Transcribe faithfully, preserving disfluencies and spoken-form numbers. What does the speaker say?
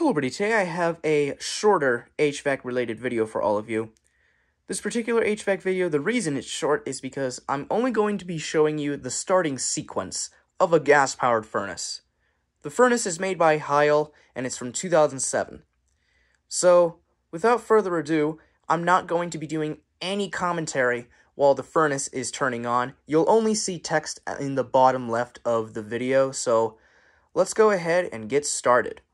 Hello everybody, today I have a shorter H V A C related video for all of you. This particular H V A C video, the reason it's short is because I'm only going to be showing you the starting sequence of a gas-powered furnace. The furnace is made by Heil, and it's from two thousand seven. So, without further ado, I'm not going to be doing any commentary while the furnace is turning on. You'll only see text in the bottom left of the video, so let's go ahead and get started.